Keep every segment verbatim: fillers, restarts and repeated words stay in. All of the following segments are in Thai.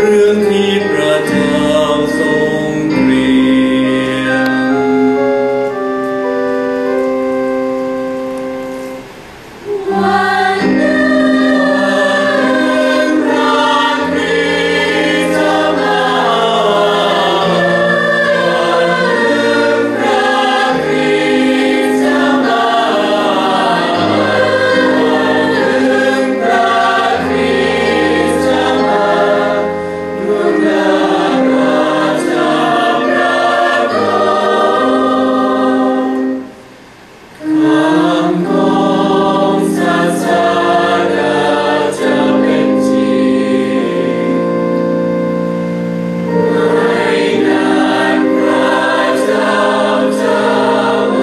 รื่องที่พระเจ้าทรงเตรียมวันหนึ่งพระคริสต์จะมาวันหนึ่งพระคริสต์จะมาวันหนึ่งพระคริสต์จะมาดวงดาวราชาพระโกคำของศาสดาจะเป็นจริงไม่นานพระเจ้าจะมา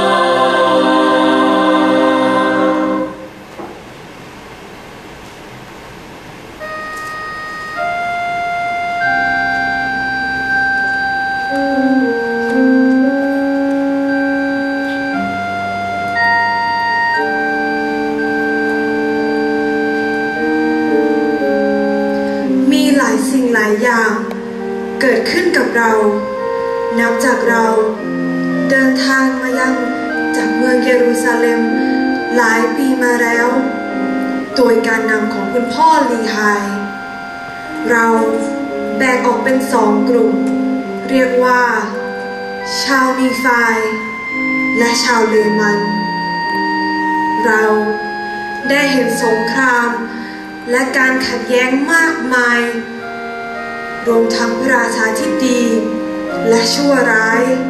มีหลายสิ่งหลายอย่างเกิดขึ้นกับเรา นับจากเราเดินทางมายังจากเมืองเยรูซาเล็มหลายปีมาแล้ว โดยการนำของคุณพ่อลีไฮเราแบ่งออกเป็นสองกลุ่ม เรียกว่า ชาวนีไฟและชาวเลมัน เราได้เห็นสงครามและการขัดแย้งมากมาย รวมทั้งพระราชาที่ดีและชั่วร้าย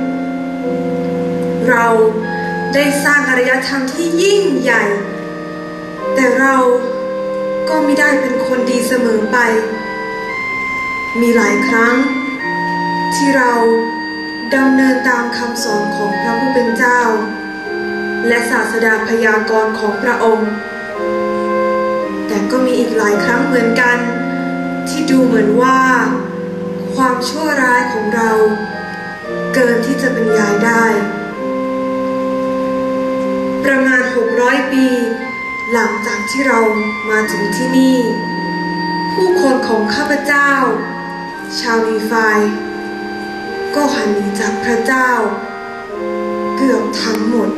เราได้สร้างอารยธรรมที่ยิ่งใหญ่ แต่เราก็ไม่ได้เป็นคนดีเสมอไป มีหลายครั้งที่เราดำเนินตามคำสอนของพระผู้เป็นเจ้า และศาสดาพยากรณ์ของพระองค์ แต่ก็มีอีกหลายครั้งเหมือนกันที่ดูเหมือนว่าความชั่วร้ายของเราเกินที่จะบรรยายได้ ประมาณหกร้อยปีหลังจากที่เรามาถึงที่นี่ ผู้คนของข้าพเจ้าชาวนีไฟก็หันหนีจากพระเจ้าเกือบทั้งหมด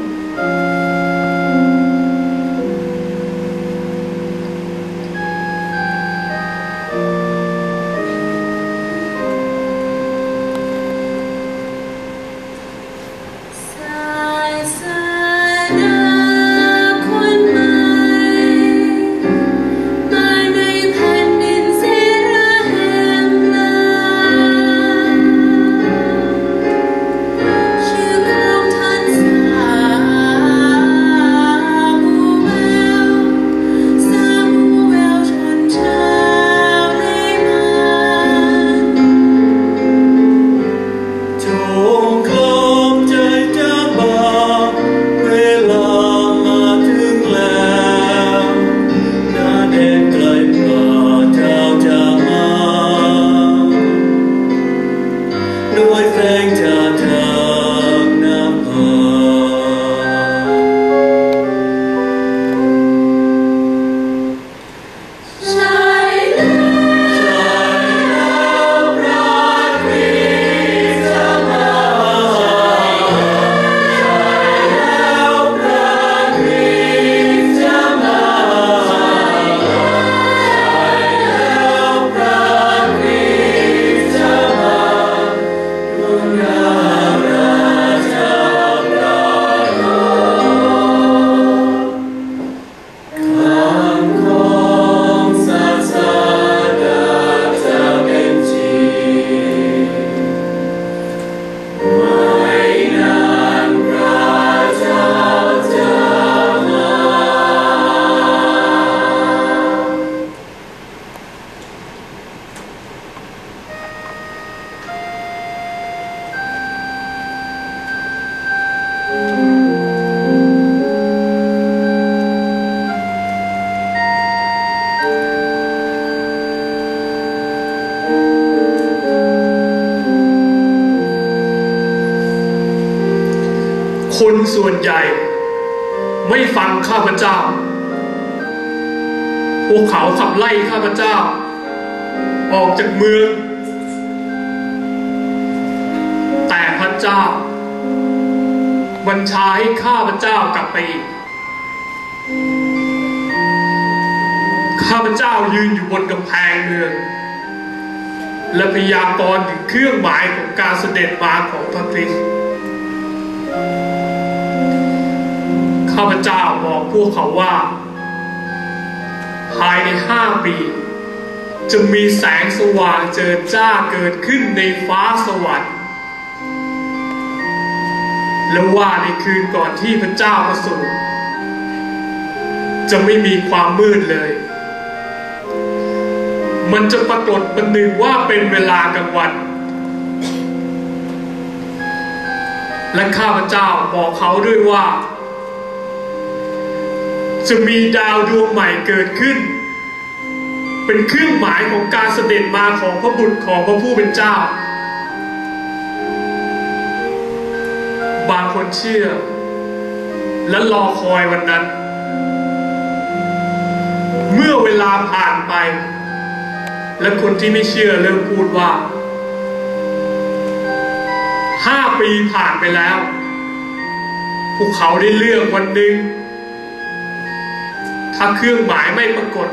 คนส่วนใหญ่ไม่ฟังข้าพเจ้าพวกเขาขับไล่ข้าพเจ้าอออกจากเมืองแต่พระเจ้าบัญชาให้ข้าพเจ้ากลับไปอีกข้าพเจ้ายืนอยู่บนกำแพงเมืองและพยากรณ์ถึงเครื่องหมายของการเสด็จมาของพระคริสต์ข้าพเจ้าบอกพวกเขาว่าภายในห้าปีจะมีแสงสว่างเจิดจ้าเกิดขึ้นในฟ้าสวรรค์และว่าในคืนก่อนที่พระเจ้าประสูติจะไม่มีความมืดเลยมันจะปรากฏเป็นหนึ่งว่าเป็นเวลากลางวันและข้าพเจ้าบอกเขาด้วยว่าจะมีดาวดวงใหม่เกิดขึ้นเป็นเครื่องหมายของการเสด็จมาของพระบุตรของพระผู้เป็นเจ้าบางคนเชื่อและรอคอยวันนั้นเมื่อเวลาผ่านไปและคนที่ไม่เชื่อเริ่มพูดว่าห้าปีผ่านไปแล้วพวกเขาได้เลือกวันหนึ่งถ้าเครื่องหมายไม่ปรากฏ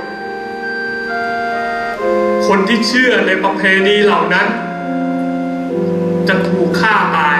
คนที่เชื่อในประเพณีเหล่านั้นจะถูกฆ่าตาย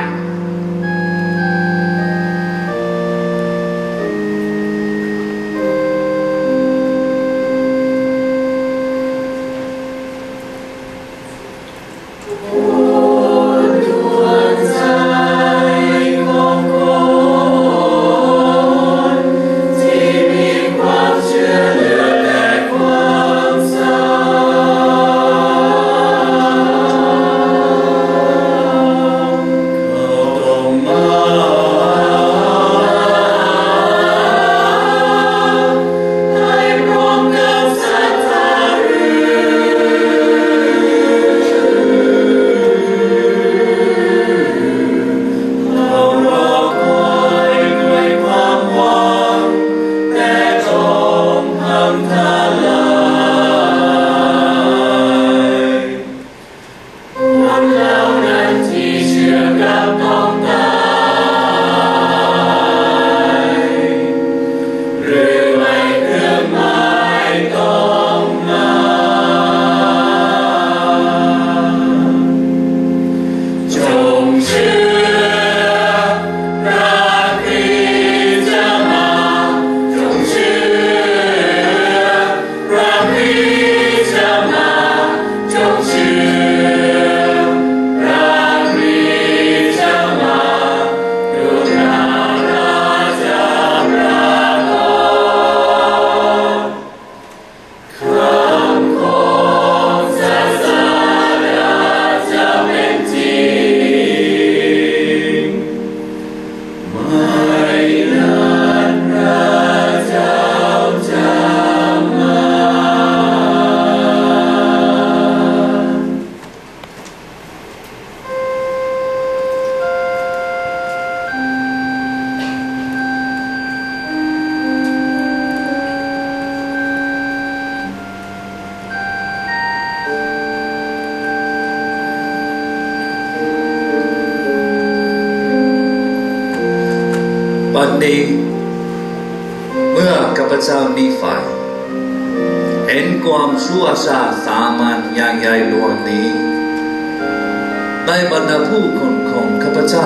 บัดนี้เมื่อข้าพเจ้านีฝ่ายเห็นความชั่วช้าสามัญอย่างใหญ่หลวงนี้ในบรรดาผู้คนของข้าพเจ้า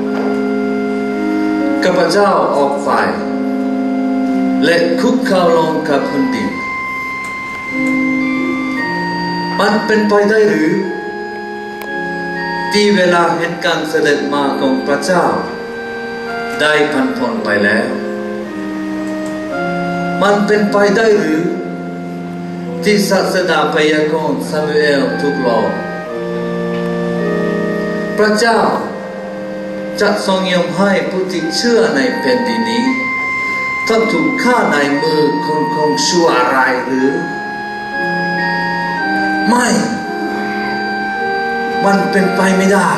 ข้าพเจ้าออกไปและคุกเข่าลงกับพื้นดินมันเป็นไปได้หรือที่เวลาเห็นการเสด็จมาของพระเจ้าได้พันพ้นไปแล้วมันเป็นไปได้หรือที่ศาสดาพยากรณ์ซามูเอลถูกหลอกพระเจ้าจะทรงยอมให้ผู้ที่เชื่อในแผ่นดินนี้ต้องถูกฆ่าในมือคนของชั่วร้ายหรือไม่มันเป็นไปไม่ได้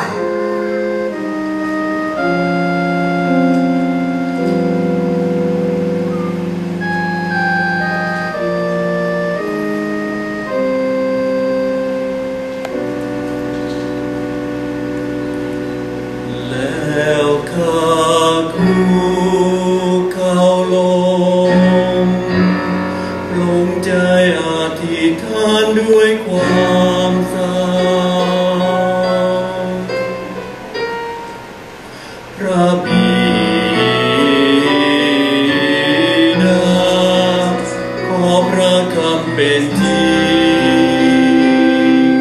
ำซ้ำพระบิดาขอพระคำเป็นจริง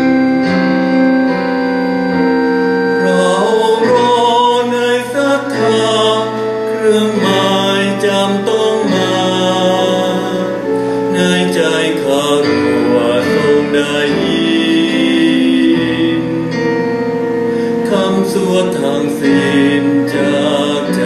เรารอในศรัทธาเครื่องหมายจำต้องมาในใจข้ารัวทรงได้ยินคำสวดทางสิ้นจากใจ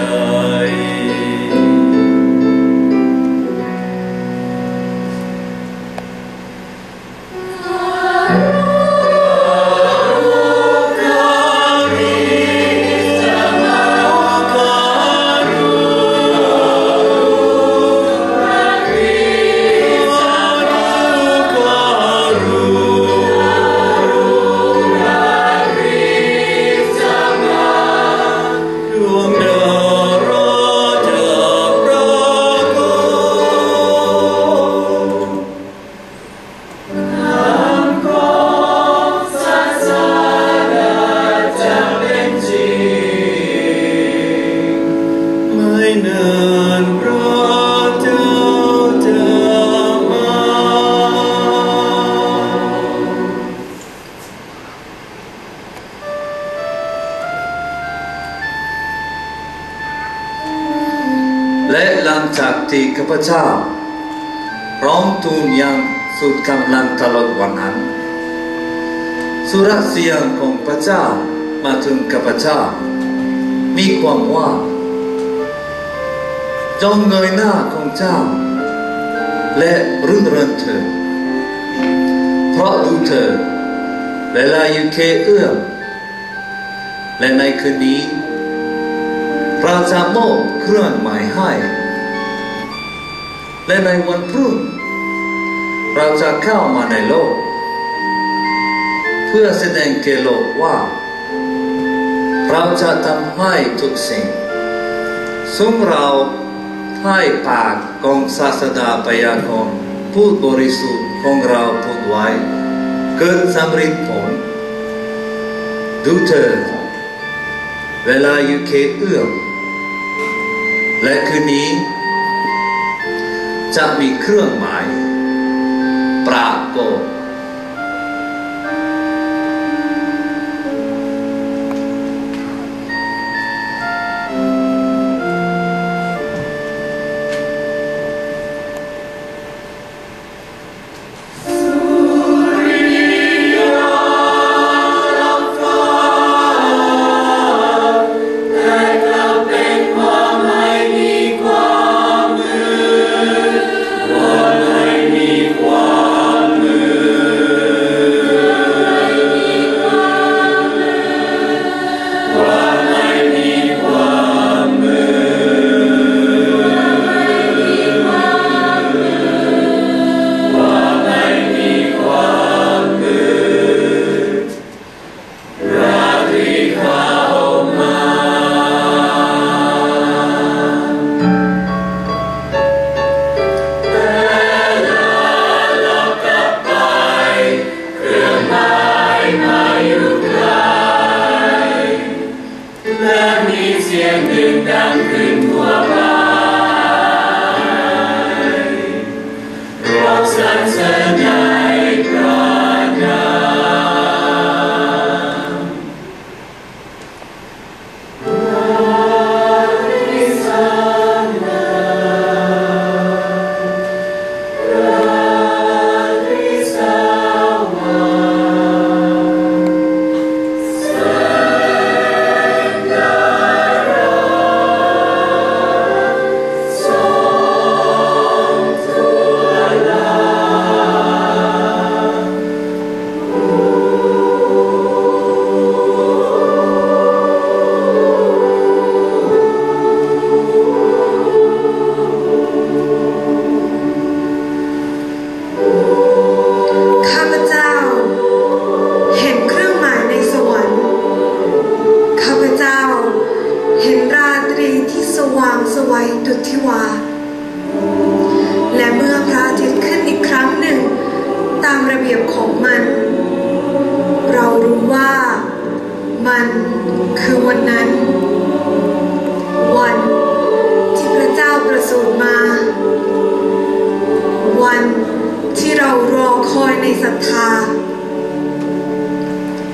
และหลังจากที่ข้าพเจ้าร้องทูลอย่างสุดกำลังตลอดวันนั้นสุรเสียงของพระเจ้ามาถึงข้าพเจ้ามีความว่าจงเงยหน้าของเจ้าและรื่นเริงเถิดเพราะดูเถิดเวลาอยู่แค่เอื้อมและในคืนนี้เราจะมอบเครื่องหมายให้และในวันพรุ่งเราจะเข้ามาในโลกเพื่อแสดงแก่โลกว่าเราจะทำให้ทุกสิ่งซึ่งเราให้ปากของศาสดาพยากรณ์ผู้บริสุทธิ์ของเราพูดไว้เกิดสำเร็จผลดูเถิดเวลาอยู่แค่เอื้อมและคืนนี้จะมีเครื่องหมายปรากฏความมืด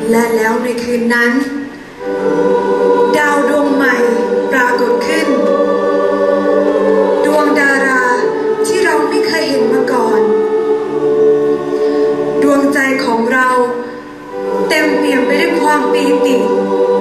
และแล้วในคืนนั้นดาวดวงใหม่ปรากฏขึ้นดวงดาราที่เราไม่เคยเห็นมาก่อนดวงใจของเราเต็มเปี่ยมไปด้วยความปีติ